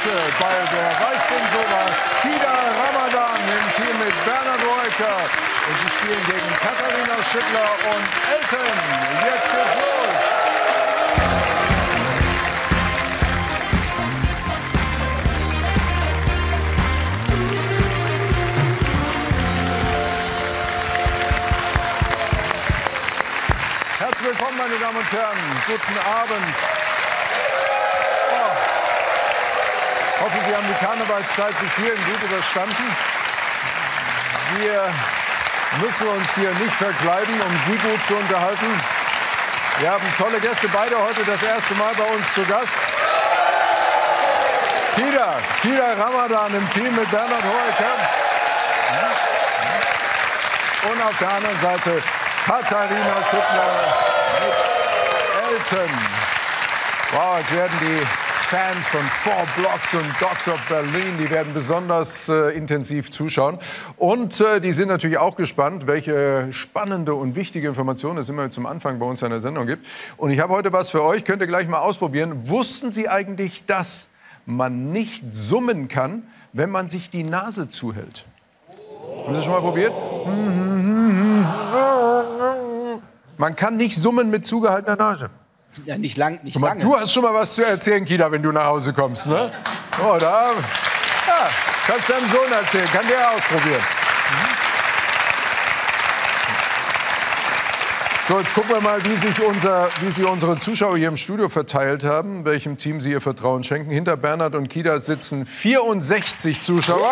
heute bei der Weißt du sowas Kida Ramadan im Team mit Bernhard Roeker. Und sie spielen gegen Katharina Schüttler und Elton. Jetzt geht's los. Herzlich willkommen, meine Damen und Herren. Guten Abend. Ich hoffe, Sie haben die Karnevalszeit bis hierhin gut überstanden. Wir müssen uns hier nicht verkleiden, um Sie gut zu unterhalten. Wir haben tolle Gäste, beide heute das erste Mal bei uns zu Gast. Kida Ramadan im Team mit Bernhard Roeker. Und auf der anderen Seite Katharina Schüttler mit Elton. Wow, jetzt werden die Fans von 4 Blocks und Dogs of Berlin, die werden besonders intensiv zuschauen. Und die sind natürlich auch gespannt, welche spannende und wichtige Informationen es immer zum Anfang bei uns in der Sendung gibt. Und ich habe heute was für euch, könnt ihr gleich mal ausprobieren. Wussten Sie eigentlich, dass man nicht summen kann, wenn man sich die Nase zuhält? Haben Sie das schon mal probiert? Man kann nicht summen mit zugehaltener Nase. Ja, nicht lange. Du hast schon mal was zu erzählen, Kida, wenn du nach Hause kommst, ne? Oh, da ja, kannst du deinem Sohn erzählen, kann der ausprobieren. So, jetzt gucken wir mal, wie sich unsere Zuschauer hier im Studio verteilt haben, welchem Team sie ihr Vertrauen schenken. Hinter Bernhard und Kida sitzen 64 Zuschauer.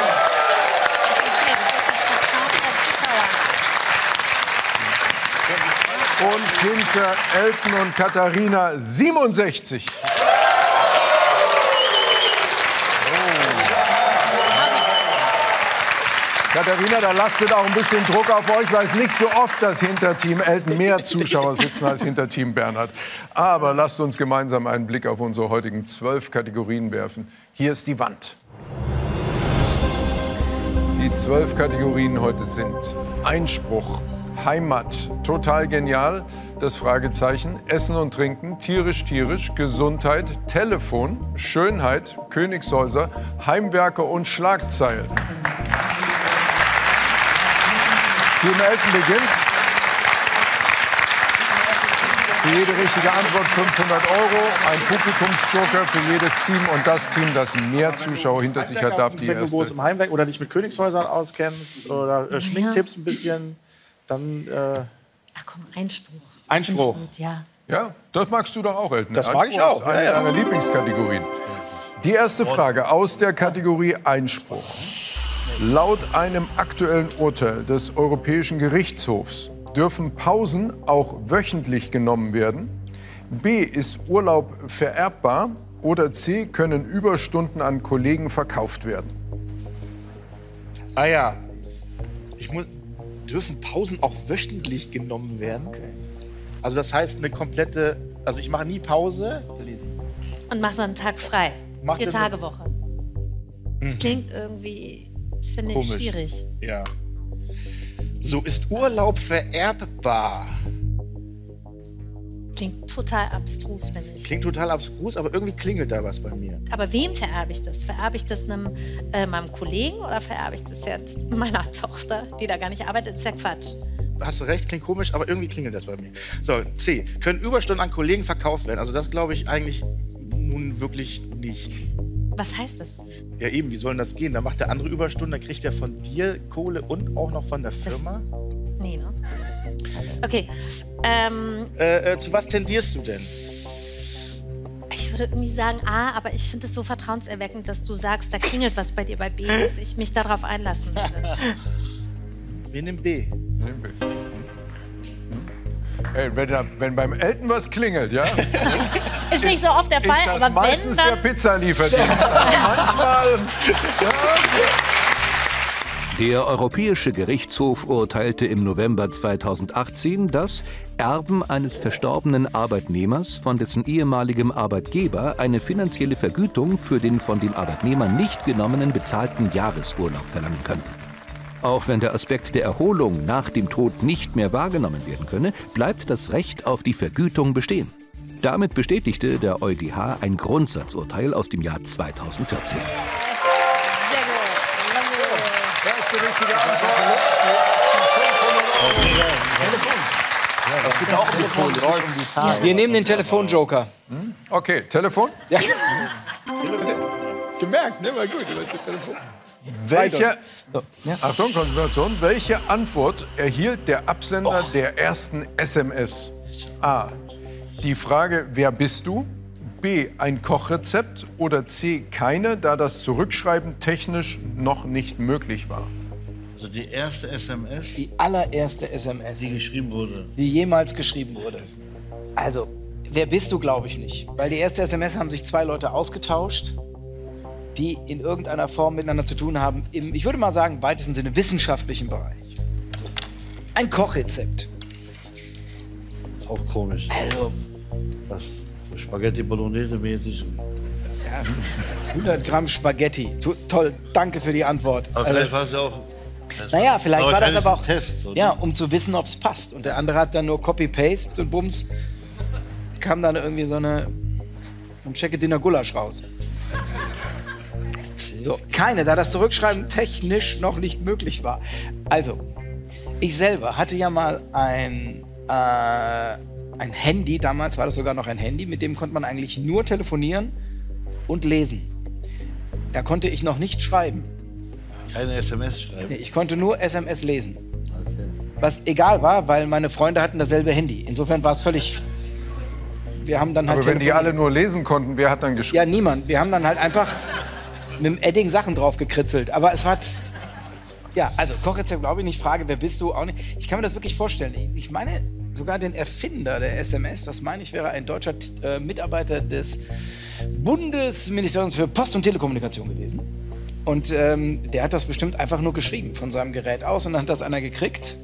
Und hinter Elton und Katharina 67. Katharina, da lastet auch ein bisschen Druck auf euch, weil es nicht so oft, dass hinter Team Elton mehr Zuschauer sitzen als hinter Team Bernhard. Aber lasst uns gemeinsam einen Blick auf unsere heutigen 12 Kategorien werfen. Hier ist die Wand. Die 12 Kategorien heute sind Einspruch, Heimat, total genial, das Fragezeichen, Essen und Trinken, tierisch, Gesundheit, Telefon, Schönheit, Königshäuser, Heimwerker und Schlagzeilen. Team Elton beginnt. Für jede richtige Antwort 500 €, ein Publikumsjoker für jedes Team und das Team, das mehr Zuschauer hinter sich hat, darf die erste. Wenn du groß im Heimwerk oder dich mit Königshäusern auskennst oder Schminktipps ein bisschen, dann... Ach komm, Einspruch. Einspruch. Ja. Ja, das magst du doch auch, Elton. Das mag ich auch. Eine deiner Lieblingskategorien. Die erste Frage aus der Kategorie Einspruch. Laut einem aktuellen Urteil des Europäischen Gerichtshofs dürfen Pausen auch wöchentlich genommen werden. B, ist Urlaub vererbbar? Oder C, können Überstunden an Kollegen verkauft werden? Ah ja, dürfen Pausen auch wöchentlich genommen werden? Also das heißt eine komplette, also ich mache nie Pause. Und mach dann einen Tag frei. Mach 4 das Tage Woche. Das klingt irgendwie, finde ich, Komisch. schwierig. Ja. So, ist Urlaub vererbbar? Klingt total abstrus, finde ich. Klingt total abstrus, aber irgendwie klingelt da was bei mir. Aber wem vererbe ich das? Vererbe ich das meinem Kollegen oder vererbe ich das jetzt meiner Tochter, die da gar nicht arbeitet? Das ist ja Quatsch. Hast du recht, klingt komisch, aber irgendwie klingelt das bei mir. So, C. Können Überstunden an Kollegen verkauft werden? Also das glaube ich eigentlich nun wirklich nicht. Was heißt das? Ja eben, wie soll denn das gehen? Da macht der andere Überstunden, dann kriegt er von dir Kohle und auch noch von der Firma? Nee, ne? Okay. Zu was tendierst du denn? Ich würde irgendwie sagen A, aber ich finde es so vertrauenserweckend, dass du sagst, da klingelt was bei dir bei B, dass ich mich darauf einlassen würde. Wir nehmen B. Hey, wenn beim Elton was klingelt, ja? Ist nicht so oft der Fall, ist das aber meistens wenn, dann... der Pizzalieferdienst. Aber manchmal... Ja. Der Europäische Gerichtshof urteilte im November 2018, dass Erben eines verstorbenen Arbeitnehmers von dessen ehemaligem Arbeitgeber eine finanzielle Vergütung für den von dem Arbeitnehmer nicht genommenen bezahlten Jahresurlaub verlangen können. Auch wenn der Aspekt der Erholung nach dem Tod nicht mehr wahrgenommen werden könne, bleibt das Recht auf die Vergütung bestehen. Damit bestätigte der EuGH ein Grundsatzurteil aus dem Jahr 2014. Erste richtige Antwort. Es gibt auch Telefon. Wir nehmen den Telefonjoker. Okay, Telefon? Ja. Gemerkt, ne? War gut. Telefon. Welche, Achtung, Konzentration. Welche Antwort erhielt der Absender der ersten SMS? A. Die Frage, wer bist du? B. Ein Kochrezept. Oder C. Keine, da das Zurückschreiben technisch noch nicht möglich war. Also die erste SMS, Die allererste SMS, die geschrieben wurde. die jemals geschrieben wurde. Also, wer bist du, glaube ich nicht. Weil die erste SMS haben sich 2 Leute ausgetauscht, die in irgendeiner Form miteinander zu tun haben, im, ich würde mal sagen, im weitesten Sinne wissenschaftlichen Bereich. So. Ein Kochrezept. Ist auch komisch. Also, Was? So Spaghetti Bolognese mäßig. ja, 100 Gramm Spaghetti. So, toll, danke für die Antwort. Aber vielleicht war es ja auch. Naja, vielleicht war das aber auch ein Test. Oder? Ja, um zu wissen, ob es passt. Und der andere hat dann nur Copy-Paste und bums, kam dann irgendwie so ein Check-Dinner Gulasch raus. So, keine, da das Zurückschreiben technisch noch nicht möglich war. Also, ich selber hatte ja mal ein Handy, damals war das sogar noch ein Handy, mit dem konnte man eigentlich nur telefonieren und lesen. Da konnte ich noch nicht schreiben. Keine SMS schreiben. Nee, ich konnte nur SMS lesen. Was egal war, weil meine Freunde hatten dasselbe Handy. Insofern war es völlig... Wir haben dann halt Aber wenn die telefoniert. alle nur lesen konnten, wer hat dann geschrieben? Ja, niemand. Wir haben dann halt einfach mit dem Edding Sachen drauf gekritzelt. Aber es war... Ja, also Kochrezept glaube ich nicht. Frage, wer bist du? Auch nicht. Ich kann mir das wirklich vorstellen. Ich meine, sogar den Erfinder der SMS, das meine ich, wäre ein deutscher Mitarbeiter des Bundesministeriums für Post- und Telekommunikation gewesen. Und der hat das bestimmt einfach nur geschrieben von seinem Gerät aus und dann hat das einer gekriegt.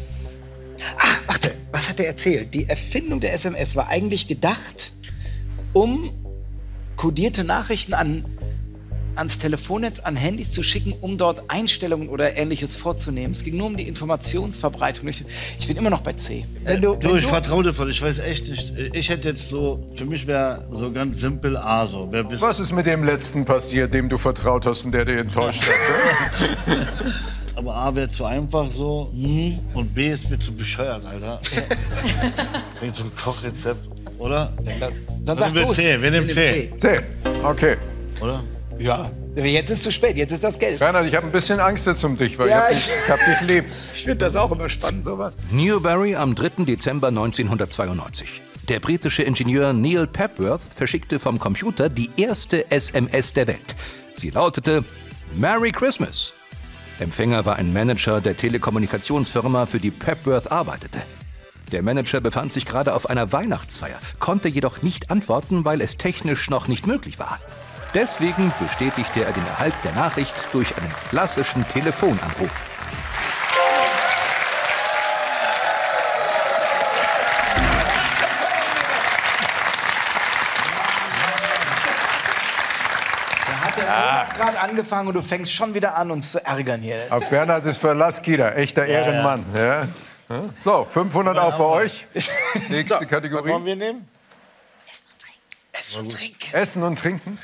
Ah, warte, was hat er erzählt? Die Erfindung der SMS war eigentlich gedacht, um kodierte Nachrichten ans Telefonnetz, an Handys zu schicken, um dort Einstellungen oder Ähnliches vorzunehmen. Es ging nur um die Informationsverbreitung. Ich bin immer noch bei C. Du, ich vertraue dir voll, ich weiß echt nicht. Ich hätte jetzt so, für mich wäre so ganz simpel A so. Wer bist Was ist mit dem letzten passiert, dem du vertraut hast und der dir enttäuscht hat? Aber A wäre zu einfach so und B ist mir zu bescheuert, Alter. Wegen so ein Kochrezept, oder? Dann sag wir du's. C, wir nehmen C. C. Okay. Oder? Ja. Jetzt ist es zu spät, jetzt ist das Geld. Bernhard, ich habe ein bisschen Angst jetzt um dich, weil Ja, ich hab dich lieb. Ich finde das auch immer spannend, sowas. Newbury am 3. Dezember 1992. Der britische Ingenieur Neil Papworth verschickte vom Computer die erste SMS der Welt. Sie lautete Merry Christmas. Empfänger war ein Manager der Telekommunikationsfirma, für die Papworth arbeitete. Der Manager befand sich gerade auf einer Weihnachtsfeier, konnte jedoch nicht antworten, weil es technisch noch nicht möglich war. Deswegen bestätigte er den Erhalt der Nachricht durch einen klassischen Telefonanruf. Gerade angefangen und du fängst schon wieder an, uns zu ärgern hier. Auf Bernhard ist Verlass, Kida. Echter Ehrenmann. Ja. So, 500 auch bei euch. Nächste Kategorie. Wollen wir nehmen? Essen und Trinken. Essen und Trinken.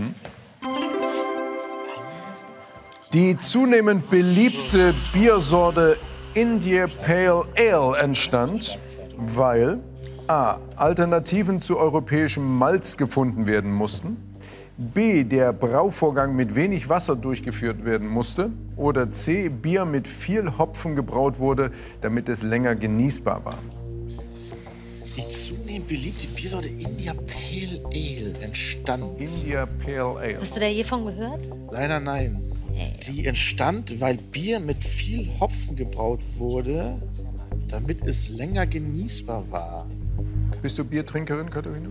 Die zunehmend beliebte Biersorte India Pale Ale entstand, weil A. Alternativen zu europäischem Malz gefunden werden mussten, B. Der Brauvorgang mit wenig Wasser durchgeführt werden musste oder C. Bier mit viel Hopfen gebraut wurde, damit es länger genießbar war. Die zunehmend beliebte Biersorte India Pale Ale entstand. India Pale Ale. Hast du da je von gehört? Leider nein. Die entstand, weil Bier mit viel Hopfen gebraut wurde, damit es länger genießbar war. Bist du Biertrinkerin, Katharina?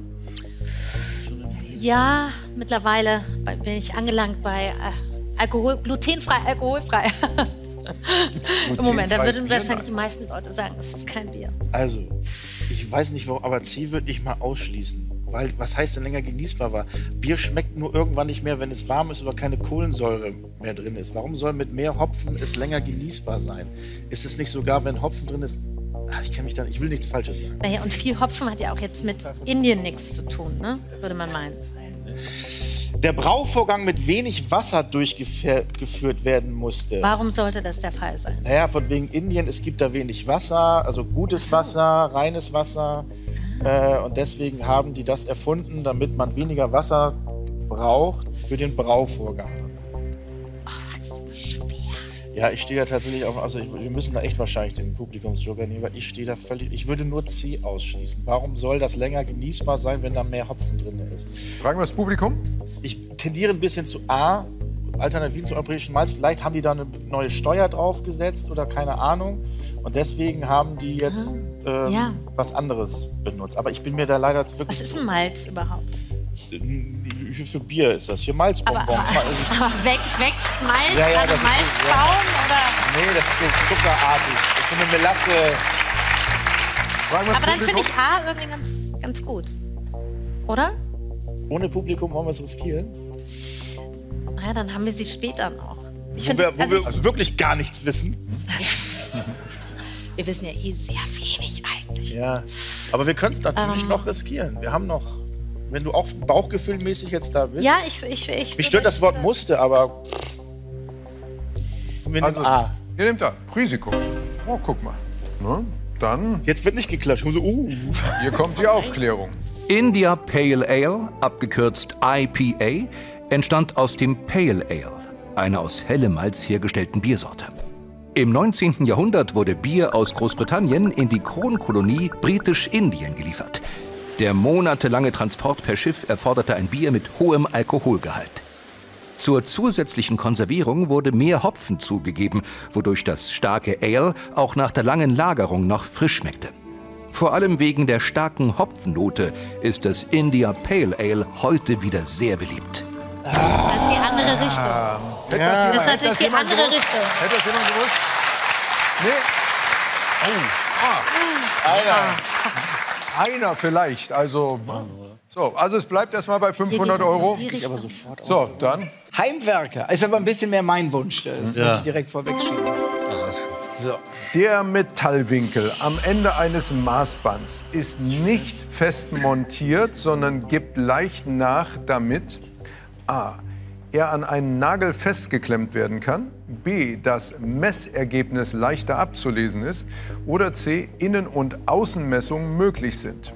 Ja, mittlerweile bin ich angelangt bei glutenfrei, alkoholfrei. Im Moment, da würden wahrscheinlich die meisten Leute sagen, es ist kein Bier. Also, ich weiß nicht warum, aber C würde ich mal ausschließen. Weil, was heißt denn länger genießbar war? Bier schmeckt nur irgendwann nicht mehr, wenn es warm ist oder keine Kohlensäure mehr drin ist. Warum soll mit mehr Hopfen es länger genießbar sein? Ist es nicht sogar, wenn Hopfen drin ist, Ich will nichts Falsches sagen. Naja, und viel Hopfen hat ja auch jetzt mit Indien nichts zu tun, ne? Würde man meinen. Der Brauvorgang mit wenig Wasser durchgeführt werden musste. Warum sollte das der Fall sein? Naja, von wegen Indien, es gibt da wenig Wasser, also gutes Wasser, reines Wasser. Und deswegen haben die das erfunden, damit man weniger Wasser braucht für den Brauvorgang. Ja, ich stehe da tatsächlich auf, also wir müssen da echt wahrscheinlich den Publikumsjoker nehmen, weil ich stehe da ich würde nur C ausschließen. Warum soll das länger genießbar sein, wenn da mehr Hopfen drin ist? Fragen wir das Publikum? Ich tendiere ein bisschen zu A, Alternativen zu europäischen Malz. Vielleicht haben die da eine neue Steuer draufgesetzt oder keine Ahnung. Und deswegen haben die jetzt was anderes benutzt. Aber ich bin mir da leider wirklich... Was ist ein Malz überhaupt? Für Bier ist das. Hier Malzbonbon. Aber wächst Malz Ja, an das einem ist- Malzbaum? Oder? Nee, das ist so zuckerartig. Das ist so eine Melasse. Fragen wir das Aber dann finde Publikum? ich A irgendwie ganz gut. Oder? Ohne Publikum wollen wir es riskieren. Naja, dann haben wir sie später noch. Ich Wo finde, wir wirklich gar nichts wissen. wir wissen ja eh sehr wenig eigentlich. Ja. Aber wir können es natürlich noch riskieren. Wir haben noch, wenn du auch bauchgefühlmäßig jetzt da bist. Ja, ich Mich stört das Wort musste, aber. Wir nehmen Also, A. ihr nehmt da. Risiko. Oh, guck mal. Ne? Dann, Jetzt wird nicht geklatscht. So, hier kommt die Aufklärung. India Pale Ale, abgekürzt IPA, entstand aus dem Pale Ale, einer aus hellem Malz hergestellten Biersorte. Im 19. Jahrhundert wurde Bier aus Großbritannien in die Kronkolonie Britisch-Indien geliefert. Der monatelange Transport per Schiff erforderte ein Bier mit hohem Alkoholgehalt. Zur zusätzlichen Konservierung wurde mehr Hopfen zugegeben, wodurch das starke Ale auch nach der langen Lagerung noch frisch schmeckte. Vor allem wegen der starken Hopfennote ist das India Pale Ale heute wieder sehr beliebt. Das ist die andere Richtung. Hätte Das ist natürlich die jemand andere gewusst? Richtung. Hätte das jemand gewusst? Nee? Einer vielleicht. Also, also es bleibt erstmal bei 500 Euro. Die Richtung. So, dann. Heimwerker. Ist aber ein bisschen mehr mein Wunsch. Das muss ich direkt vorwegschieben. So. Der Metallwinkel am Ende eines Maßbands ist nicht fest montiert, sondern gibt leicht nach, damit a. er an einen Nagel festgeklemmt werden kann, b. das Messergebnis leichter abzulesen ist oder c. Innen- und Außenmessungen möglich sind.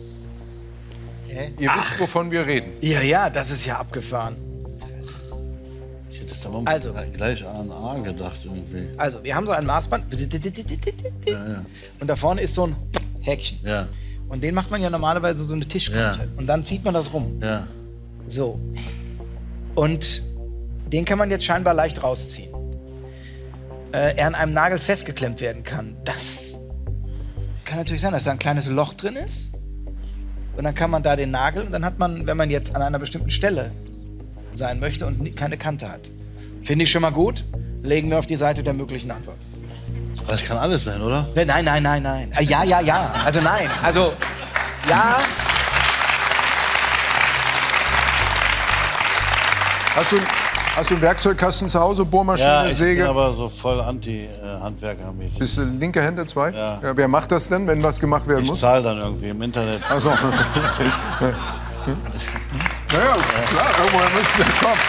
Ihr wisst, wovon wir reden. Ja, das ist ja abgefahren. Ich hätte jetzt aber Also. gleich an A gedacht irgendwie. Also, wir haben so ein Maßband. Und da vorne ist so ein Häkchen. Ja, Und den macht man ja normalerweise so eine Tischkante. Ja. Und dann zieht man das rum. ja. So. Und den kann man jetzt scheinbar leicht rausziehen. Er an einem Nagel festgeklemmt werden kann. Das kann natürlich sein, dass da ein kleines Loch drin ist. Und dann kann man da den Nagel und dann hat man, wenn man jetzt an einer bestimmten Stelle sein möchte und keine Kante hat. Finde ich schon mal gut. Legen wir auf die Seite der möglichen Antwort. Aber das kann alles sein, oder? Nein. Ja. Also nein. Also, ja. Hast du einen Werkzeugkasten zu Hause, Bohrmaschine, Ja, ich bin Säge? aber so voll anti-Handwerkermäßig. Bist du linke Hände, zwei? Ja. Wer macht das denn, wenn was gemacht werden Ich muss? zahle dann irgendwie im Internet. Also. Naja, klar, irgendwoher müsste ja kommen.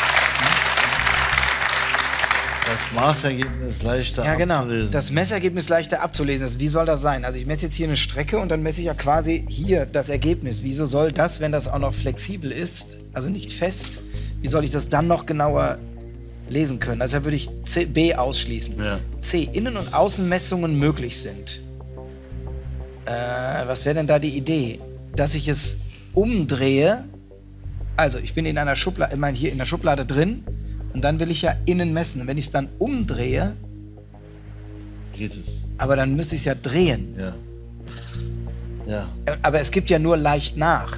Das Maßergebnis leichter Ja, genau. abzulesen. Das Messergebnis leichter abzulesen ist. Wie soll das sein? Also ich messe jetzt hier eine Strecke und dann messe ich ja quasi hier das Ergebnis. Wieso soll das, wenn das auch noch flexibel ist, also nicht fest, wie soll ich das dann noch genauer lesen können? Also da würde ich B ausschließen. Ja. C, Innen- und Außenmessungen möglich sind. Was wäre denn da die Idee? Dass ich es umdrehe. Also ich bin in einer Schublade, ich meine hier in der Schublade drin. Und dann will ich ja innen messen. Und wenn ich es dann umdrehe, Geht es. aber dann müsste ich es ja drehen. Ja. Ja. Aber es gibt ja nur leicht nach.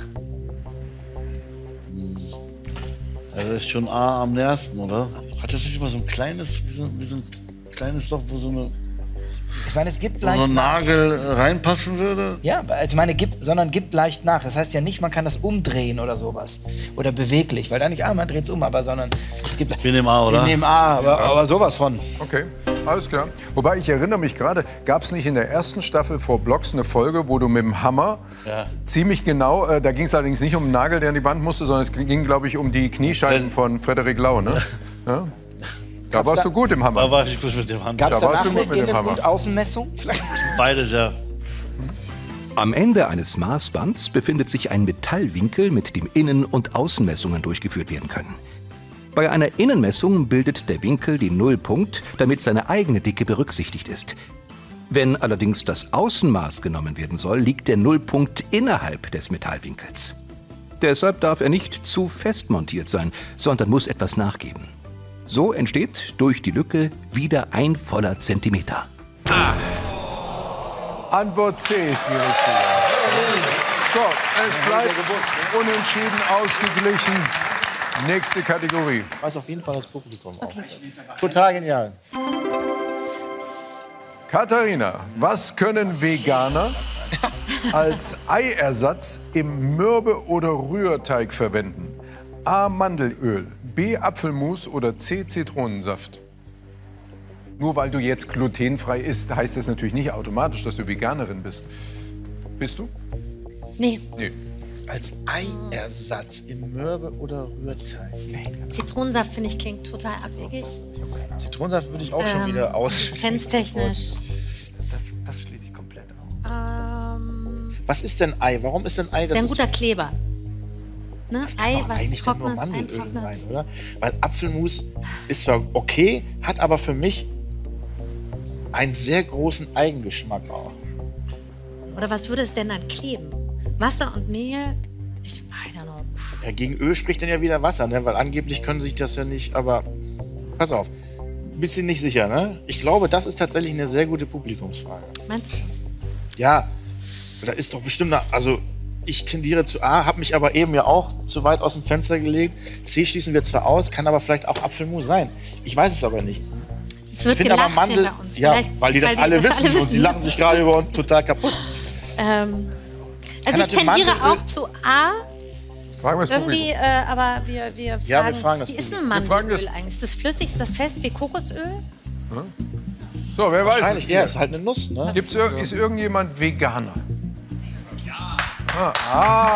Also ist schon A am nächsten, oder? Hat das nicht immer so ein kleines, wie so ein kleines Loch, wo so eine Ich meine, es gibt so leicht ein Nagel reinpassen würde? Ja, also ich meine, sondern gibt leicht nach. Das heißt ja nicht, man kann das umdrehen oder sowas. Oder beweglich, weil da nicht, man dreht es um, aber sondern es gibt... Wir nehmen A, oder? Wir nehmen A, aber sowas von. Okay, alles klar. Wobei, ich erinnere mich gerade, gab es nicht in der ersten Staffel vor Blocks eine Folge, wo du mit dem Hammer ziemlich genau, da ging es allerdings nicht um einen Nagel, der an die Wand musste, sondern es ging, glaube ich, um die Kniescheiben von Frederik Lau, ne? Ja? Da warst du gut im Hammer. Da war ich gut mit dem Hammer. Gab es Da warst danach du gut eine mit dem Innen- Hammer. und Außenmessung? Beides, ja. Am Ende eines Maßbands befindet sich ein Metallwinkel, mit dem Innen- und Außenmessungen durchgeführt werden können. Bei einer Innenmessung bildet der Winkel den Nullpunkt, damit seine eigene Dicke berücksichtigt ist. Wenn allerdings das Außenmaß genommen werden soll, liegt der Nullpunkt innerhalb des Metallwinkels. Deshalb darf er nicht zu fest montiert sein, sondern muss etwas nachgeben. So entsteht durch die Lücke wieder ein voller Zentimeter. Antwort C ist die richtige. So, es bleibt unentschieden ausgeglichen. Nächste Kategorie. Weiß auf jeden Fall das Publikum auch. Total genial. Katharina, was können Veganer als Eiersatz im Mürbe- oder Rührteig verwenden? A. Mandelöl, B. Apfelmus oder C. Zitronensaft? Nur weil du jetzt glutenfrei isst, heißt das natürlich nicht automatisch, dass du Veganerin bist. Bist du? Nee, Nee. Als Eiersatz im Mürbe- oder Rührteig. Zitronensaft finde ich klingt total abwegig. Zitronensaft würde ich auch schon wieder aus. Grenztechnisch. Das schließe ich komplett aus. Was ist denn Ei? Warum ist denn Ei? Ist ein guter Kleber. Ne? Das kann Ei, doch was eigentlich dann nur trocknet, Mandelöl eintrocknet. sein, oder? Weil Apfelmus ist zwar okay, hat aber für mich einen sehr großen Eigengeschmack auch. Oder was würde es denn dann kleben? Wasser und Mehl? I don't know. Ja, gegen Öl spricht dann ja wieder Wasser, ne? Weil angeblich können sich das ja nicht, aber pass auf. Bisschen nicht sicher, ne? Ich glaube, das ist tatsächlich eine sehr gute Publikumsfrage. Meinst du? Ja, da ist doch bestimmt eine, also ich tendiere zu A, habe mich aber eben ja auch zu weit aus dem Fenster gelegt. C schließen wir zwar aus, kann aber vielleicht auch Apfelmus sein. Ich weiß es aber nicht. Es wird finde aber gelacht Mandel, hinter uns. ja, Vielleicht, weil die das alle wissen und die lachen sich gerade über uns total kaputt. Also ich tendiere auch zu A. Fragen wir das Irgendwie, Publikum. aber wir fragen, Ja, wir fragen das wie ist ein Publikum. Wir fragen Mandelöl das- eigentlich? Ist das flüssig? Ist das fest wie Kokosöl? So, wer weiß es? Wahrscheinlich, ja, ist halt eine Nuss, ne? Ist irgendjemand Veganer? Ja.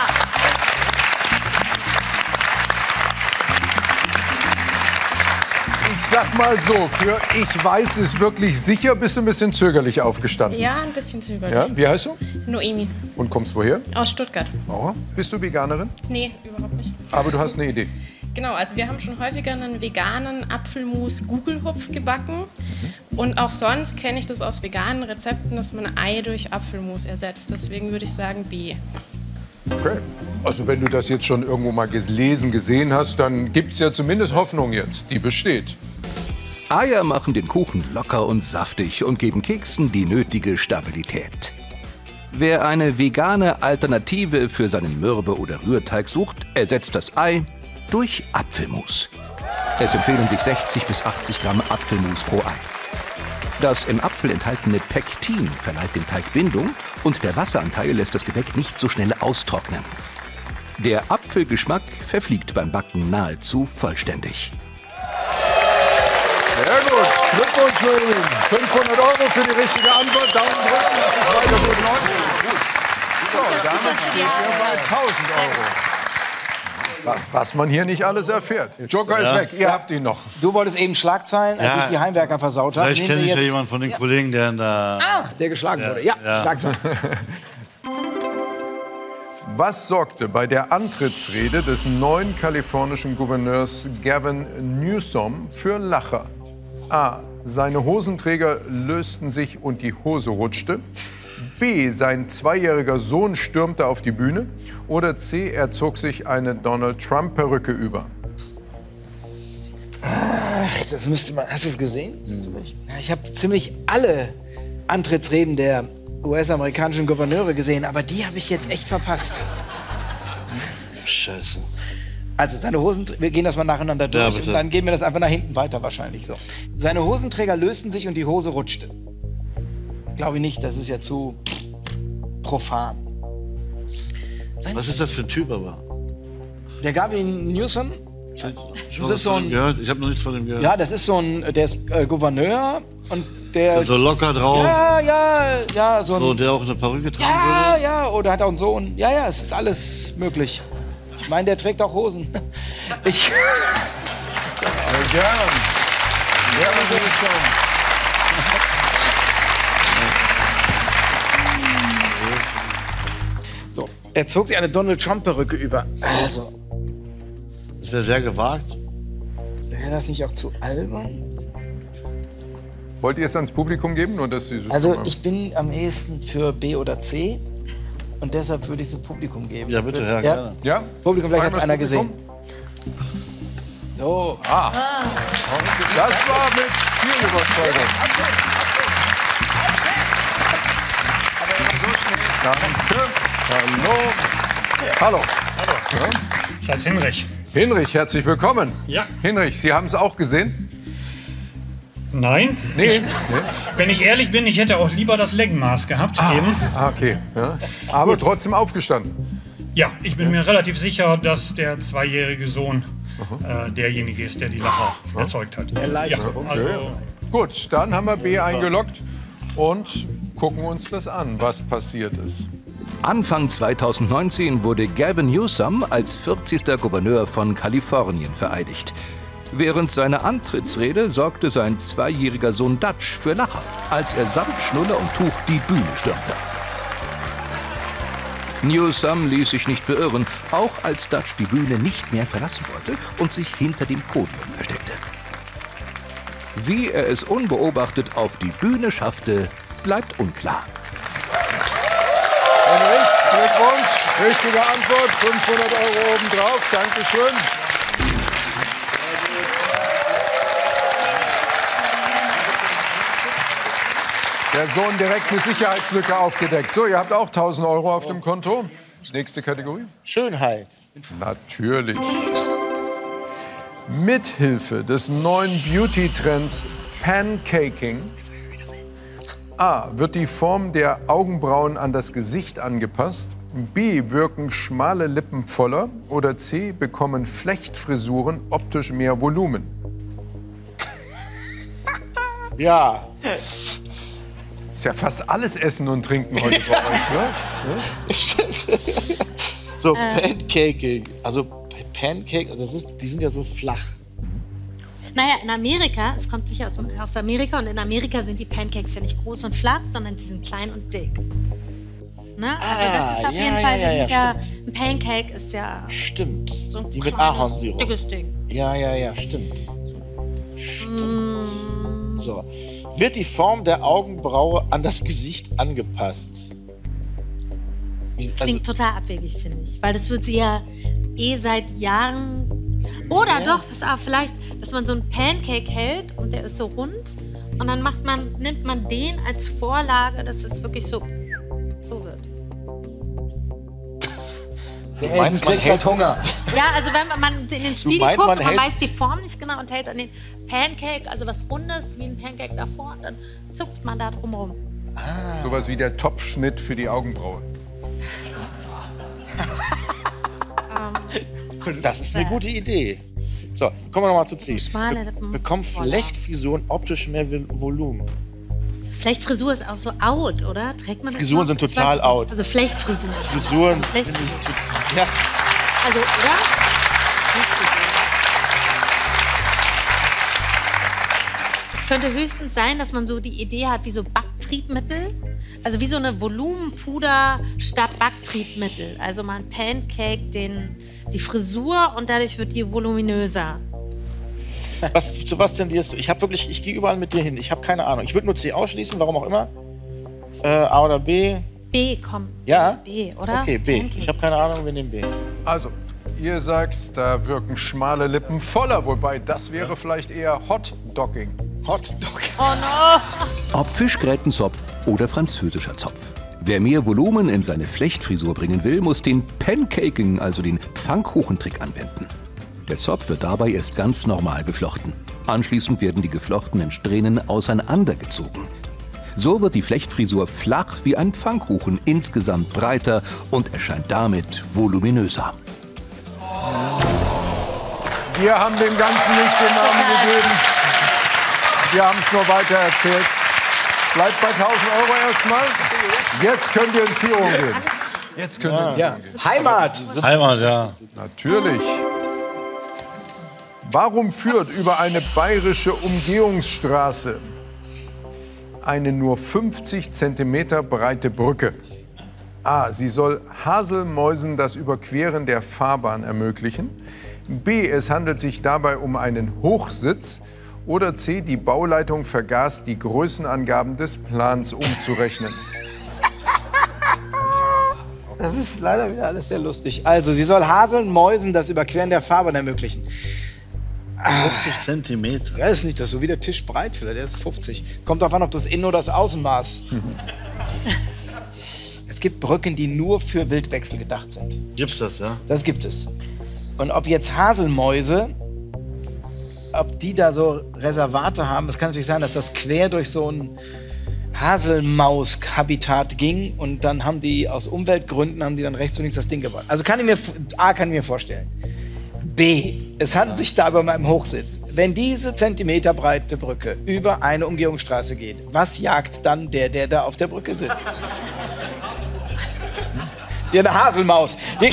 Ich sag mal so, für ich weiß es wirklich sicher, bist du ein bisschen zögerlich aufgestanden. Ja, ein bisschen zögerlich. Ja? Wie heißt du? Noemi, Und kommst woher? aus Stuttgart. Oh. Bist du Veganerin? Nee, überhaupt nicht. Aber du hast eine Idee. Genau, also wir haben schon häufiger einen veganen Apfelmus-Gugelhupf gebacken. Und auch sonst kenne ich das aus veganen Rezepten, dass man Ei durch Apfelmus ersetzt. Deswegen würde ich sagen B. Okay. Also wenn du das jetzt schon irgendwo mal gelesen, gesehen hast, dann gibt es ja zumindest Hoffnung jetzt. Die besteht. Eier machen den Kuchen locker und saftig und geben Keksen die nötige Stabilität. Wer eine vegane Alternative für seinen Mürbe- oder Rührteig sucht, ersetzt das Ei durch Apfelmus. Es empfehlen sich 60 bis 80 Gramm Apfelmus pro Ei. Das im Apfel enthaltene Pektin verleiht dem Teig Bindung und der Wasseranteil lässt das Gebäck nicht so schnell austrocknen. Der Apfelgeschmack verfliegt beim Backen nahezu vollständig. Sehr gut. Glückwunsch, Noemi. 500 € für die richtige Antwort. Daumen drücken, dass es weiter gut läuft. So, damit steht ihr bei 1000 €. Was man hier nicht alles erfährt. Joker ist weg, ihr habt ihn noch. Du wolltest eben Schlagzeilen, als Ja. ich die Heimwerker versaut habe. Vielleicht kenne ich ja jemanden von den Kollegen, der da... Der geschlagen wurde. Ja, Ja. Schlagzeilen. Was sorgte bei der Antrittsrede des neuen kalifornischen Gouverneurs Gavin Newsom für Lacher? A. Seine Hosenträger lösten sich und die Hose rutschte. B. Sein 2-jähriger Sohn stürmte auf die Bühne. Oder C. Er zog sich eine Donald-Trump-Perücke über. Das müsste man. Hast du es gesehen? Ja, ich habe ziemlich alle Antrittsreden der US-amerikanischen Gouverneure gesehen, aber die habe ich jetzt echt verpasst. Scheiße. Also seine Hosenträger, wir gehen das mal nacheinander durch Ja, bitte. und dann gehen wir das einfach nach hinten weiter wahrscheinlich so. Seine Hosenträger lösten sich und die Hose rutschte. glaube ich nicht. Das ist ja zu profan. Was ist das für ein Typ aber? Der Gavin Newsom? Das ist so ein, ich habe noch nichts von dem gehört. ja, das ist so ein, der ist Gouverneur und der... Ist so locker drauf. Ja, so ein... So, der auch eine Perücke tragen würde? Ja, oder hat auch einen Sohn. Ja, es ist alles möglich. Ich meine, der trägt auch Hosen. Ich... Gern. Gerne würde ich sagen. So, er zog sich eine Donald Trump-Perücke über. Also, Das wäre sehr gewagt. wäre das nicht auch zu albern? Wollt ihr es ans Publikum geben? Nur, dass Sie so Also, ich bin am ehesten für B oder C. Und deshalb würde ich es Publikum geben. Ja, bitte, Ja. Herr, gerne. Ja? Publikum, vielleicht hat es Fragen wir einer das gesehen. Publikum? So. Das war mit viel Überzeugung. Danke. Hallo. Hallo. Ich heiße Hinrich. Hinrich, herzlich willkommen. Ja. Hinrich, Sie haben es auch gesehen? Nein. Nee. Wenn ich ehrlich bin, ich hätte auch lieber das Leggmaß gehabt eben. Okay. Ja. Aber trotzdem aufgestanden. Ja, ich bin mir relativ sicher, dass der 2-jährige Sohn derjenige ist, der die Lacher erzeugt hat. Ja, also, Gut, dann haben wir B eingeloggt und gucken uns das an, was passiert ist. Anfang 2019 wurde Gavin Newsom als 40. Gouverneur von Kalifornien vereidigt. Während seiner Antrittsrede sorgte sein 2-jähriger Sohn Dutch für Lacher, als er samt Schnuller und Tuch die Bühne stürmte. Newsom ließ sich nicht beirren, auch als Dutch die Bühne nicht mehr verlassen wollte und sich hinter dem Podium versteckte. Wie er es unbeobachtet auf die Bühne schaffte, bleibt unklar. Hinrich, Glückwunsch. Richtige Antwort, 500 € obendrauf. Dankeschön. Der Sohn direkt eine Sicherheitslücke aufgedeckt. So, ihr habt auch 1.000 € auf dem Konto. Nächste Kategorie. Schönheit. Natürlich. Mithilfe des neuen Beauty-Trends Pancaking A. Wird die Form der Augenbrauen an das Gesicht angepasst. B. Wirken schmale Lippen voller. Oder C. Bekommen Flechtfrisuren optisch mehr Volumen. Ja. Ist ja fast alles Essen und Trinken heute bei euch, ne? Stimmt. So, Pancake. Also Pancake, also die sind ja so flach. Naja, in Amerika, es kommt sicher aus Amerika, und in Amerika sind die Pancakes ja nicht groß und flach, sondern die sind klein und dick. Ne? Also das ist auf jeden Fall ein Pancake ist ja Stimmt. so ein Die mit kleines, Ahornsirup. dickes Ding. Ja, stimmt. Stimmt. So. Wird die Form der Augenbraue an das Gesicht angepasst? Klingt total abwegig, finde ich. Weil das wird sie ja seit Jahren... Oder doch, pass auf, vielleicht, dass man so einen Pancake hält und der ist so rund und dann nimmt man den als Vorlage, dass es wirklich so wird. Der Elton kriegt halt Hunger. Ja, also wenn man in den Spiegel meinst, guckt man und man hält- weiß die Form nicht genau und hält an den Pancake, also was Rundes wie ein Pancake davor, und dann zupft man da drumherum. Sowas wie der Topfschnitt für die Augenbraue. Das ist eine gute Idee. So, kommen wir nochmal zu C. Schmale Lippen. Bekommen Flechtfrisuren optisch mehr Volumen? Flechtfrisur ist auch so out, oder? Trägt man das Frisuren noch? sind Ich total weiß nicht. out. Also Flechtfrisuren. Frisuren Also Flecht- finde ich total... Ja, Also, oder? Es könnte höchstens sein, dass man so die Idee hat, wie so Backtriebmittel. Also wie so eine Volumenpuder statt Backtriebmittel. Also man Pancake die Frisur und dadurch wird die voluminöser. zu was tendierst du? Ich gehe überall mit dir hin. Ich habe keine Ahnung. Ich würde nur C ausschließen, warum auch immer. A oder B? B, komm. Ja? B, oder? Okay, B. Pancake. Ich habe keine Ahnung, wir nehmen B. Also, ihr sagt, da wirken schmale Lippen voller, wobei das wäre vielleicht eher Hot-Dogging. Hotdog. Oh no! Ob Fischgrätenzopf oder französischer Zopf. Wer mehr Volumen in seine Flechtfrisur bringen will, muss den Pancaking, also den Pfannkuchentrick, anwenden. Der Zopf wird dabei erst ganz normal geflochten. Anschließend werden die geflochtenen Strähnen auseinandergezogen. So wird die Flechtfrisur flach wie ein Pfannkuchen, insgesamt breiter und erscheint damit voluminöser. Wir haben dem Ganzen nicht den Namen gegeben. Wir haben es nur weiter erzählt. Bleibt bei 1.000 € erstmal. Jetzt könnt ihr in Führung gehen. Jetzt könnt ihr in Führung gehen. Heimat. Heimat, ja. Natürlich. Warum führt über eine bayerische Umgehungsstraße eine nur 50 cm breite Brücke? A. Sie soll Haselmäusen das Überqueren der Fahrbahn ermöglichen. B. Es handelt sich dabei um einen Hochsitz. Oder C. Die Bauleitung vergaß, die Größenangaben des Plans umzurechnen. Das ist leider wieder alles sehr lustig. Also, sie soll Haselmäusen das Überqueren der Fahrbahn ermöglichen. 50 Zentimeter. Ja, ist nicht das so wie der Tisch breit, vielleicht der ist 50. Kommt darauf an, ob das Innen- oder das Außenmaß. Es gibt Brücken, die nur für Wildwechsel gedacht sind. Gibt's das, ja? Das gibt es. Und ob jetzt Haselmäuse, ob die da so Reservate haben, es kann natürlich sein, dass das quer durch so ein Haselmaus-Habitat ging und dann haben die aus Umweltgründen haben die dann rechts und links das Ding gebaut. Also kann ich mir vorstellen. B. Es handelt sich dabei um einen Hochsitz. Wenn diese zentimeterbreite Brücke über eine Umgehungsstraße geht, was jagt dann der da auf der Brücke sitzt? Wie eine Haselmaus. Wieder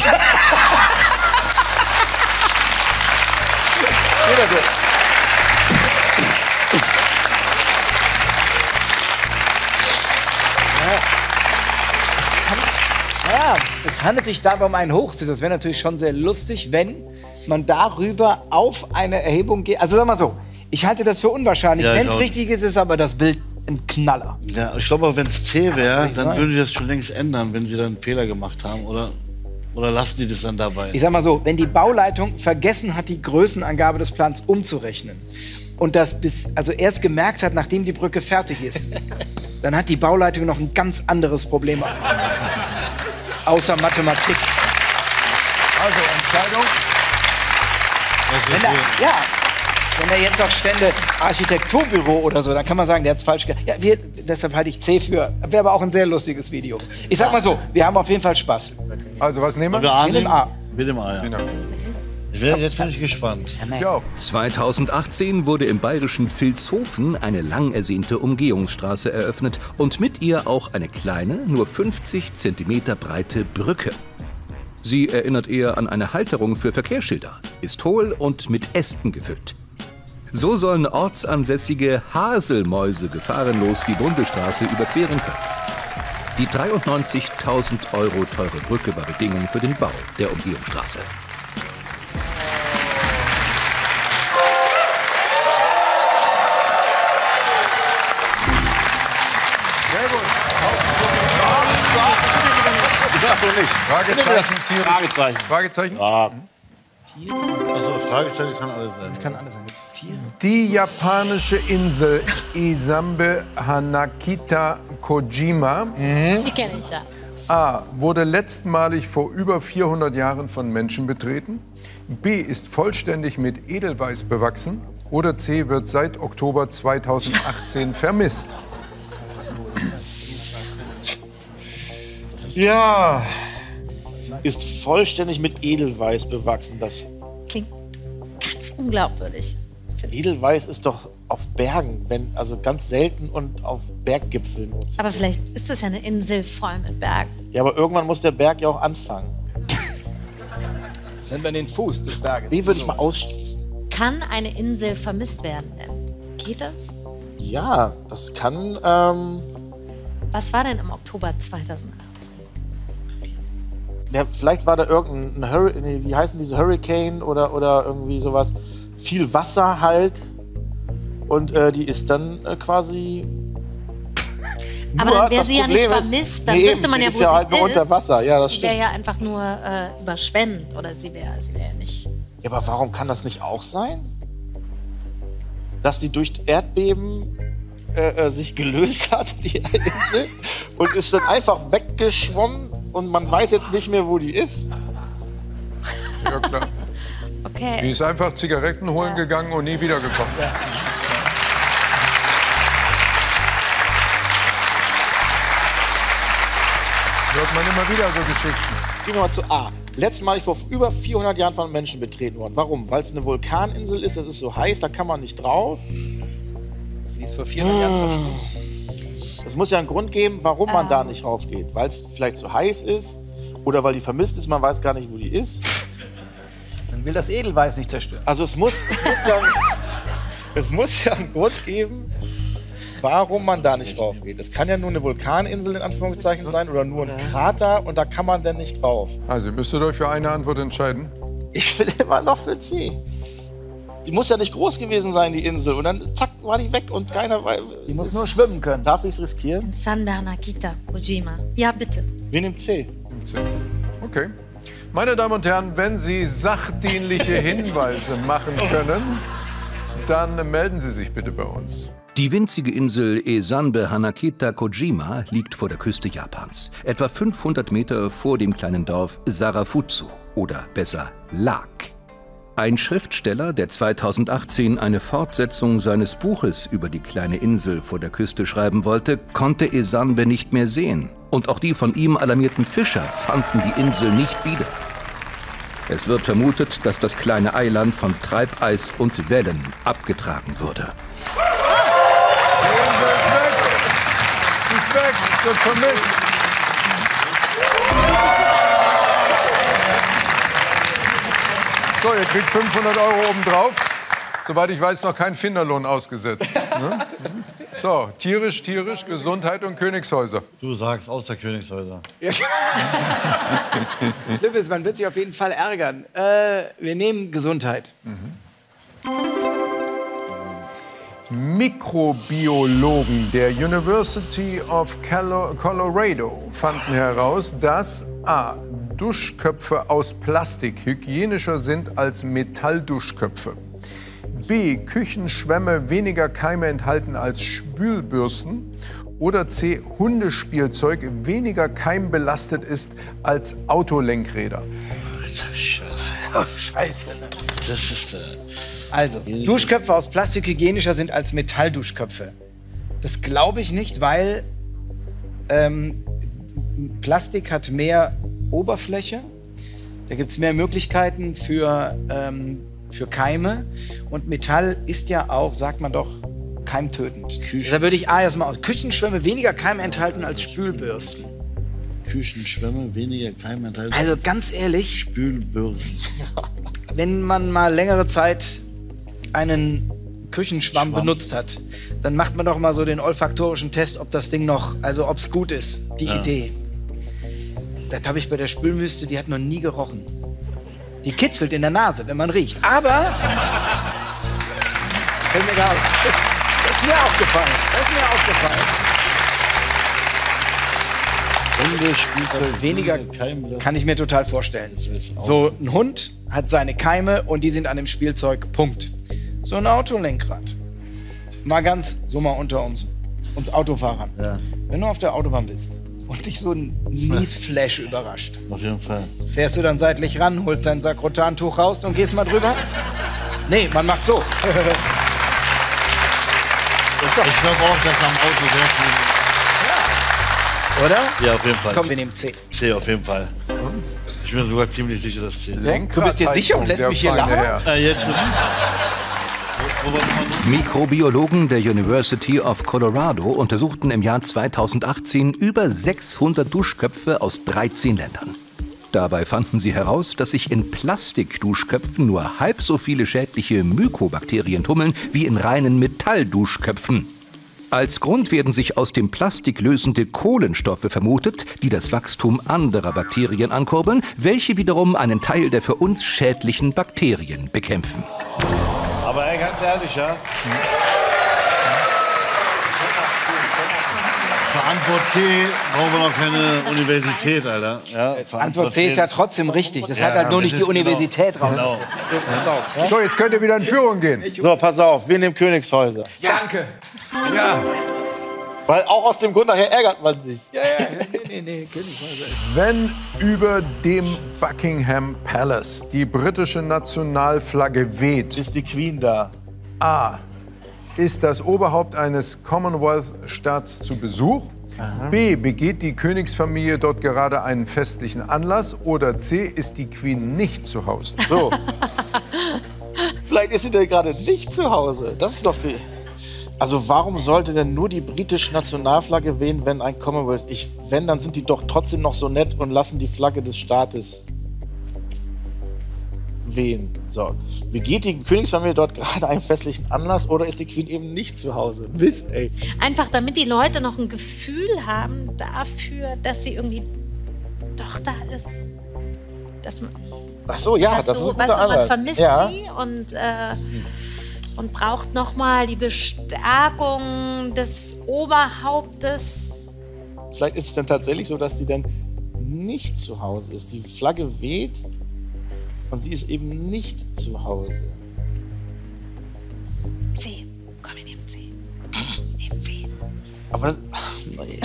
so. Es handelt sich dabei um einen Hochsitz. Das wäre natürlich schon sehr lustig, wenn man darüber auf eine Erhebung geht. Also sag mal so, ich halte das für unwahrscheinlich. Ja, wenn es richtig ist aber das Bild ein Knaller. Ja, ich glaube, wenn es C wäre, dann sein. würden die das schon längst ändern, wenn sie dann einen Fehler gemacht haben. Oder lassen die das dann dabei? Ich sag mal so, wenn die Bauleitung vergessen hat, die Größenangabe des Plans umzurechnen und das erst gemerkt hat, nachdem die Brücke fertig ist, dann hat die Bauleitung noch ein ganz anderes Problem. Außer Mathematik. Also Entscheidung. Wenn er jetzt auch stände Architekturbüro oder so, dann kann man sagen, der hat's falsch gemacht. Ja, deshalb halte ich C für. Wäre aber auch ein sehr lustiges Video. Ich sag mal so, wir haben auf jeden Fall Spaß. Also was nehmen wir? Wir nehmen A. Mit dem A, ja. Genau. Jetzt bin ich gespannt. Ich auch. 2018 wurde im bayerischen Vilshofen eine lang ersehnte Umgehungsstraße eröffnet und mit ihr auch eine kleine, nur 50 cm breite Brücke. Sie erinnert eher an eine Halterung für Verkehrsschilder, ist hohl und mit Ästen gefüllt. So sollen ortsansässige Haselmäuse gefahrenlos die Bundesstraße überqueren können. Die 93.000 € teure Brücke war Bedingung für den Bau der Umgehungsstraße. Sehr gut. Ach so, nicht. Fragezeichen, Tiere. Fragezeichen. Fragezeichen? Ja. Also Fragezeichen kann alles sein. Das kann alles sein. Tiere. Die japanische Insel Isambe Hanakita Kojima Die kenne ich, ja. A. wurde letztmalig vor über 400 Jahren von Menschen betreten. B. ist vollständig mit Edelweiß bewachsen. Oder C. wird seit Oktober 2018 vermisst. Ja. Ist vollständig mit Edelweiß bewachsen. Das Klingt ganz unglaubwürdig. Edelweiß ist doch auf Bergen, also ganz selten und auf Berggipfeln. Aber vielleicht ist das ja eine Insel voll mit Bergen. Ja, aber irgendwann muss der Berg ja auch anfangen. Das nennt man den Fuß des Berges. Den würde ich mal ausschließen. Kann eine Insel vermisst werden denn? Geht das? Ja, das kann. Was war denn im Oktober 2018? Ja, vielleicht war da irgendein Hurricane, wie heißen diese Hurricane oder irgendwie sowas. Viel Wasser halt. Und die ist dann quasi. Aber dann wäre sie ja nicht vermisst, dann wüsste man ja, wo sie ist. Ja halt nur ist. unter Wasser, ja, das Sie wäre stimmt. ja einfach nur überschwemmt oder sie wäre ja nicht. Ja, aber warum kann das nicht auch sein? Dass die durch Erdbeben sich gelöst hat, die Insel, und ist dann einfach weggeschwommen und man weiß jetzt nicht mehr, wo die ist? Ja, klar. Okay. Die ist einfach Zigaretten holen gegangen und nie wiedergekommen. Ja. hört man immer wieder so Geschichten. Gehen wir mal zu A. Letztmalig vor über 400 Jahren von Menschen betreten worden. Warum? Weil es eine Vulkaninsel ist, es ist so heiß, da kann man nicht drauf. Die ist vor 400 Jahren verschwunden. Es muss ja einen Grund geben, warum man da nicht raufgeht. Weil es vielleicht zu heiß ist oder weil die vermisst ist, man weiß gar nicht, wo die ist. Man will das Edelweiß nicht zerstören. Also es muss ja einen Grund geben, warum man da nicht raufgeht. Es kann ja nur eine Vulkaninsel in Anführungszeichen sein oder nur ein Krater und da kann man dann nicht drauf. Also, ihr müsstet euch für eine Antwort entscheiden. Ich will immer noch für C. Die muss ja nicht groß gewesen sein, die Insel. Und dann zack, war die weg und keiner weiß. Die muss nur schwimmen können. Darf ich es riskieren? Sanda Hanakita Kojima. Ja, bitte. Wir nehmen C. Okay. Meine Damen und Herren, wenn Sie sachdienliche Hinweise machen können, dann melden Sie sich bitte bei uns. Die winzige Insel Esanbe Hanakita Kojima liegt vor der Küste Japans, etwa 500 Meter vor dem kleinen Dorf Sarafutsu oder besser lag. Ein Schriftsteller, der 2018 eine Fortsetzung seines Buches über die kleine Insel vor der Küste schreiben wollte, konnte Esanbe nicht mehr sehen. Und auch die von ihm alarmierten Fischer fanden die Insel nicht wieder. Es wird vermutet, dass das kleine Eiland von Treibeis und Wellen abgetragen wurde. Die ist weg, wird vermisst. So, ihr kriegt 500 € obendrauf. Soweit ich weiß, noch kein Finderlohn ausgesetzt. Ne? So, tierisch, Gesundheit und Königshäuser. Du sagst außer Königshäuser. Das Schlimme ist, man wird sich auf jeden Fall ärgern. Wir nehmen Gesundheit. Mikrobiologen der University of Colorado fanden heraus, dass A. Duschköpfe aus Plastik hygienischer sind als Metallduschköpfe. B. Küchenschwämme weniger Keime enthalten als Spülbürsten. Oder C. Hundespielzeug weniger keimbelastet ist als Autolenkräder. Scheiße. Das ist Also, Duschköpfe aus Plastik hygienischer sind als Metallduschköpfe. Das glaube ich nicht, weil Plastik hat mehr Oberfläche. Da gibt es mehr Möglichkeiten für Keime. Und Metall ist ja auch, sagt man doch, keimtötend. Da würde ich A erstmal aus. Küchenschwämme weniger Keime enthalten als Spülbürsten. Küchenschwämme weniger Keime enthalten. Also ganz ehrlich, Spülbürsten. wenn man mal längere Zeit einen Küchenschwamm benutzt hat, dann macht man doch mal so den olfaktorischen Test, ob das Ding noch, also ob es gut ist, die Idee. Das habe ich bei der Spülmüste, die hat noch nie gerochen. Die kitzelt in der Nase, wenn man riecht. Aber das ist mir aufgefallen. Hundespielzeug Weniger kann ich mir total vorstellen. So, ein Hund hat seine Keime und die sind an dem Spielzeug. Punkt. So ein Autolenkrad. Mal unter uns Autofahrern. Ja. Wenn du auf der Autobahn bist und dich so ein Niesflash überrascht. Auf jeden Fall. Fährst du dann seitlich ran, holst dein Sakrotantuch raus und gehst mal drüber? Nee, man macht so. Ich glaube auch, dass am Auto sehr viel... Oder? Ja, auf jeden Fall. Komm, wir nehmen C. C auf jeden Fall. Ich bin sogar ziemlich sicher, dass C ist. Du bist dir sicher und lässt mich hier labern? Jetzt. Mikrobiologen der University of Colorado untersuchten im Jahr 2018 über 600 Duschköpfe aus 13 Ländern. Dabei fanden sie heraus, dass sich in Plastikduschköpfen nur halb so viele schädliche Mykobakterien tummeln wie in reinen Metallduschköpfen. Als Grund werden sich aus dem Plastik lösende Kohlenstoffe vermutet, die das Wachstum anderer Bakterien ankurbeln, welche wiederum einen Teil der für uns schädlichen Bakterien bekämpfen. Aber ey, ganz ehrlich, ja. Für Antwort C brauchen wir noch keine Universität, Alter. Ja, Antwort C ist ja trotzdem richtig. Das hat halt nur nicht die Universität raus. Genau. So, jetzt könnt ihr wieder in Führung gehen. So, pass auf, wir nehmen Königshäuser. Ja. Danke. Ja. Weil auch aus dem Grund nachher ärgert man sich. Nee, Königshäuser. Wenn über dem Buckingham Palace die britische Nationalflagge weht, Ist die Queen da? A. Ist das Oberhaupt eines Commonwealth-Staats zu Besuch? B, begeht die Königsfamilie dort gerade einen festlichen Anlass? Oder C, ist die Queen nicht zu Hause? So. Vielleicht ist sie denn gerade nicht zu Hause. Das ist doch viel. Also warum sollte denn nur die britische Nationalflagge wehen, wenn ein Commonwealth... Wenn, dann sind die doch trotzdem noch so nett und lassen die Flagge des Staates wehen. So. Begeht die Königsfamilie dort gerade einen festlichen Anlass oder ist die Queen eben nicht zu Hause? Mist, ey. Einfach damit die Leute noch ein Gefühl haben dafür, dass sie irgendwie doch da ist. Dass man, Ach so, ja, das ist ein guter weißt du, man Anlass. vermisst sie und braucht nochmal die Bestärkung des Oberhauptes. Vielleicht ist es dann tatsächlich so, dass sie dann nicht zu Hause ist. Die Flagge weht und sie ist eben nicht zu Hause. C. Komm, wir nehmen C. Nehmen C. Aber nee.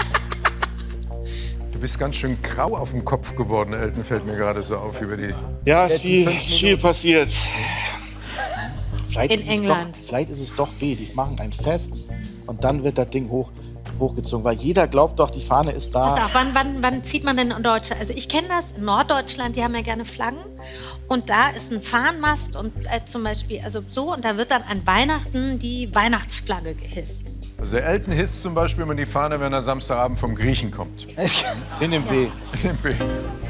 Du bist ganz schön grau auf dem Kopf geworden, Elton, fällt mir gerade so auf über die... Ja, ist viel passiert. Vielleicht In England. Vielleicht ist es doch B. Die machen ein Fest und dann wird das Ding hochgezogen. Weil jeder glaubt doch, die Fahne ist da. Pass auf, wann zieht man denn in Deutschland? Also ich kenne das, in Norddeutschland, die haben ja gerne Flaggen. Und da ist ein Fahnenmast und zum Beispiel, also so, und da wird dann an Weihnachten die Weihnachtsflagge gehisst. Also der Elton hisst zum Beispiel immer die Fahne, wenn er Samstagabend vom Griechen kommt. In dem B. In dem B.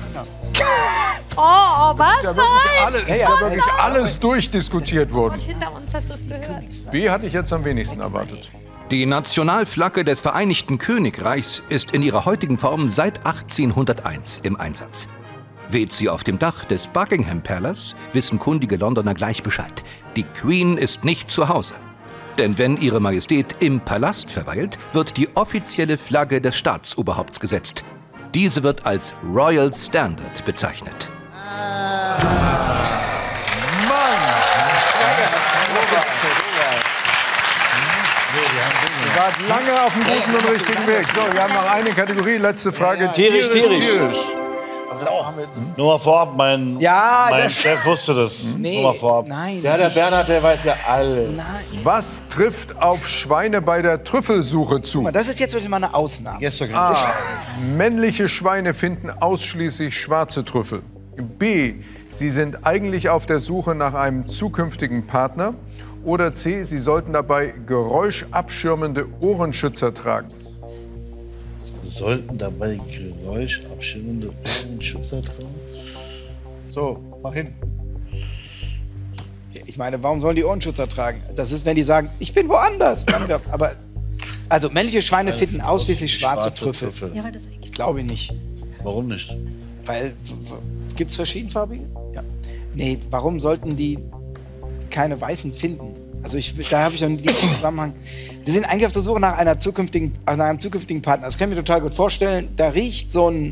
Oh, was? Ist ja wirklich alles durchdiskutiert worden. Und hinter uns hast du es gehört. B hatte ich jetzt am wenigsten erwartet. Die Nationalflagge des Vereinigten Königreichs ist in ihrer heutigen Form seit 1801 im Einsatz. Weht sie auf dem Dach des Buckingham Palace, wissen kundige Londoner gleich Bescheid. Die Queen ist nicht zu Hause. Denn wenn Ihre Majestät im Palast verweilt, wird die offizielle Flagge des Staatsoberhaupts gesetzt. Diese wird als Royal Standard bezeichnet. Ihr wart lange auf dem guten und richtigen Weg. So, wir haben noch eine Kategorie. Letzte Frage. Tierisch. Nur mal vorab, mein Chef wusste das. Nee, Nur mal vorab. nein. Ja, der Bernhard, der weiß ja alle. Nein. Was trifft auf Schweine bei der Trüffelsuche zu? Guck mal, das ist jetzt wirklich mal eine Ausnahme. A. Männliche Schweine finden ausschließlich schwarze Trüffel. B. Sie sind eigentlich auf der Suche nach einem zukünftigen Partner. Oder C. Sie sollten dabei geräuschabschirmende Ohrenschützer tragen. Sollten dabei geräuschabschirmende Ohrenschützer tragen? So, mach hin. Ich meine, warum sollen die Ohrenschützer tragen? Das ist, wenn die sagen, ich bin woanders. Aber, also männliche Schweine finden ausschließlich schwarze Trüffel. Ja, weil das eigentlich Ich glaube nicht. Warum nicht? Weil, gibt es verschiedenfarbige? Ja. Nee, warum sollten die keine weißen finden? Also da habe ich noch nie den Zusammenhang. Sie sind eigentlich auf der Suche nach einem zukünftigen Partner. Das kann ich mir total gut vorstellen. Da riecht so ein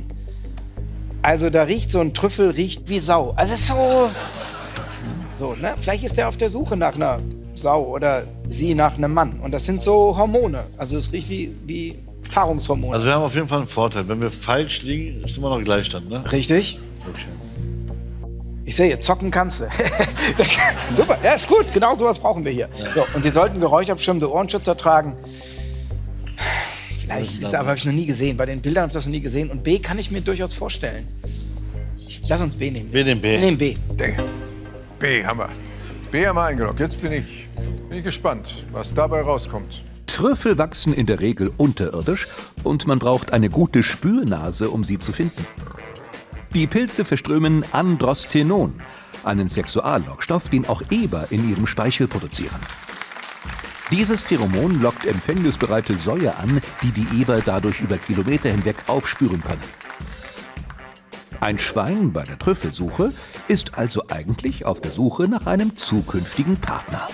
Trüffel, riecht wie Sau. Also es ist so, ne? Vielleicht ist der auf der Suche nach einer Sau oder sie nach einem Mann. Und das sind so Hormone. Also es riecht wie Paarungshormone. Also wir haben auf jeden Fall einen Vorteil. Wenn wir falsch liegen, ist immer noch Gleichstand, ne? Richtig? Okay. Ich sehe, zocken kannst du. Super, ja, ist gut. Genau sowas brauchen wir hier. Ja. So, und sie sollten geräuschabschirmende Ohrenschützer tragen. Vielleicht ist aber, habe ich noch nie gesehen. Bei den Bildern habe ich das noch nie gesehen. Und B kann ich mir durchaus vorstellen. Lass uns B nehmen. Wir nehmen B. Wir nehmen B. B haben wir. B haben wir eingeloggt. Jetzt bin ich gespannt, was dabei rauskommt. Trüffel wachsen in der Regel unterirdisch und man braucht eine gute Spürnase, um sie zu finden. Die Pilze verströmen Androstenon, einen Sexuallockstoff, den auch Eber in ihrem Speichel produzieren. Dieses Pheromon lockt empfängnisbereite Säue an, die die Eber dadurch über Kilometer hinweg aufspüren können. Ein Schwein bei der Trüffelsuche ist also eigentlich auf der Suche nach einem zukünftigen Partner.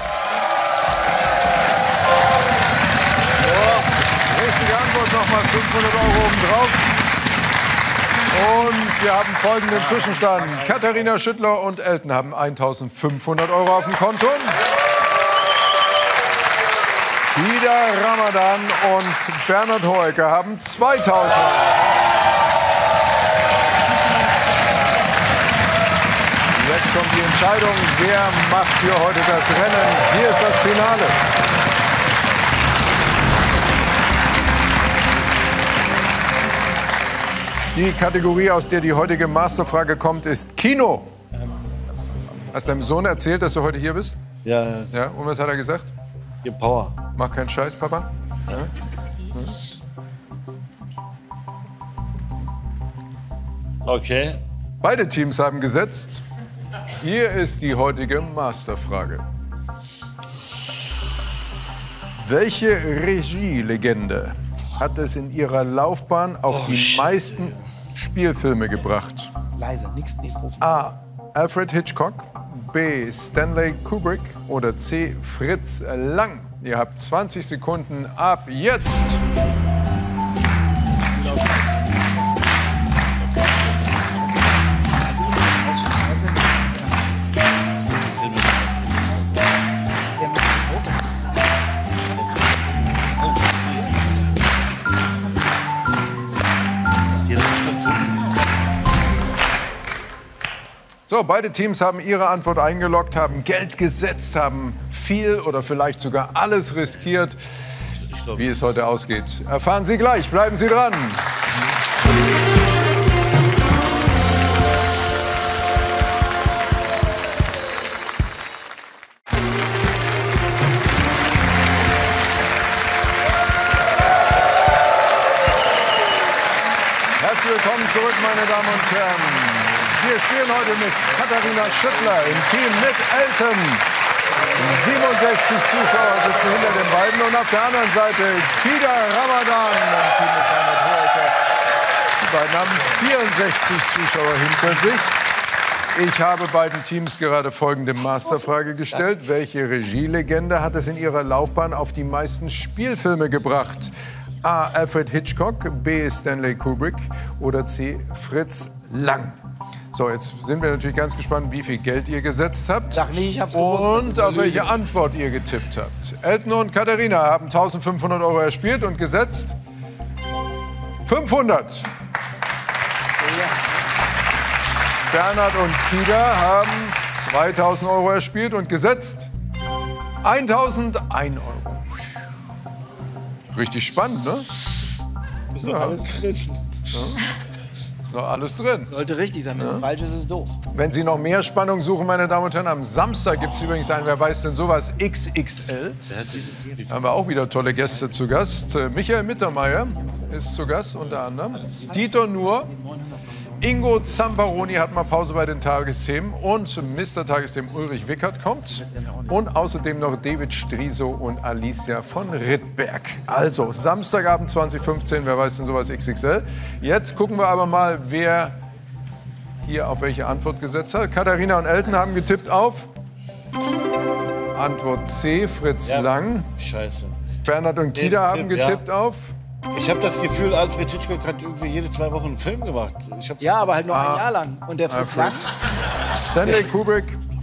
Richtige Antwort, nochmal 500 € obendrauf. Und wir haben folgenden Zwischenstand. Katharina Schüttler und Elton haben 1.500 € auf dem Konto. Ida Ramadan und Bernhard Hoeker haben 2.000 €. Jetzt kommt die Entscheidung, wer macht hier heute das Rennen. Hier ist das Finale. Die Kategorie, aus der die heutige Masterfrage kommt, ist Kino. Hast du deinem Sohn erzählt, dass du heute hier bist? Ja. Ja, und was hat er gesagt? Gib Power. Mach keinen Scheiß, Papa. Ja? Okay. Beide Teams haben gesetzt. Hier ist die heutige Masterfrage. Welche Regielegende hat es in ihrer Laufbahn auf die meisten Spielfilme gebracht? Leise, nichts rufen. A. Alfred Hitchcock, B. Stanley Kubrick oder C. Fritz Lang? Ihr habt 20 Sekunden ab jetzt. So, beide Teams haben ihre Antwort eingeloggt, haben Geld gesetzt, haben viel oder vielleicht sogar alles riskiert. Wie es heute ausgeht, erfahren Sie gleich. Bleiben Sie dran. Herzlich willkommen zurück, meine Damen und Herren. Wir spielen heute mit Katharina Schüttler im Team mit Elton. 67 Zuschauer sitzen hinter den beiden und auf der anderen Seite Kida Ramadan im Team mit Bernhard Hoeker. Die beiden haben 64 Zuschauer hinter sich. Ich habe beiden Teams gerade folgende Masterfrage gestellt. Welche Regielegende hat es in ihrer Laufbahn auf die meisten Spielfilme gebracht? A. Alfred Hitchcock, B. Stanley Kubrick oder C. Fritz Lang? So, jetzt sind wir natürlich ganz gespannt, wie viel Geld ihr gesetzt habt. Sag nie, ich hab's gewusst. Und auf welche Antwort ihr getippt habt. Elton und Katharina haben 1.500 € erspielt und gesetzt 500. Bernhard und Kida haben 2.000 € erspielt und gesetzt 1.001 €. Richtig spannend, ne? Ist noch alles drin. Ja. Ist noch alles drin. Sollte richtig sein, wenn es falsch ist, ist es doof. Wenn Sie noch mehr Spannung suchen, meine Damen und Herren, am Samstag gibt es übrigens ein Wer weiß denn sowas XXL. Da haben wir auch wieder tolle Gäste zu Gast. Michael Mittermeier ist zu Gast unter anderem. Dieter Nuhr. Ingo Zamparoni hat mal Pause bei den Tagesthemen und Mr. Tagesthemen Ulrich Wickert kommt. Und außerdem noch David Striso und Alicia von Rittberg. Also, Samstagabend 2015, wer weiß denn sowas XXL. Jetzt gucken wir aber mal, wer hier auf welche Antwort gesetzt hat. Katharina und Elton haben getippt auf Antwort C, Fritz Lang. Scheiße. Bernhard und Kida haben getippt auf... Ich habe das Gefühl, Alfred Hitchcock hat irgendwie jede 2 Wochen einen Film gemacht. Ja, aber halt noch ein Jahr lang. Und der Fritz Lang? Stanley Kubrick.